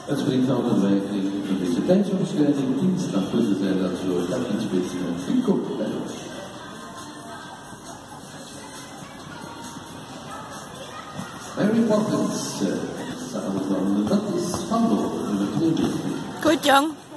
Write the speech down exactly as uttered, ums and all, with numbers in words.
Het springt al een rekening van deze tijdsomschrijving. Dienstdagpunten zijn dat zo kapitspitsen en koopleiding. Mary Poppins, samen van dat is Handel, nummer tweeënveertig. Goed, jong.